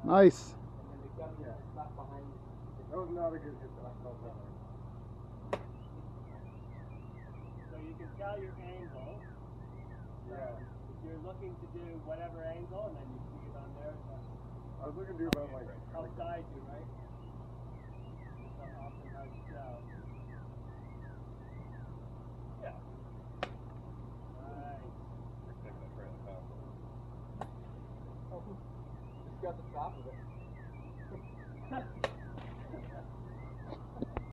Nice. And then the gun was stuck behind you. That was not a good hit that I felt that way. So you can tell your angle. Yeah. If you're looking to do whatever angle, and then you see it on there. I was looking to do about like Outside you, right? That's often how you tell. Yeah. Nice. Just got the top of it.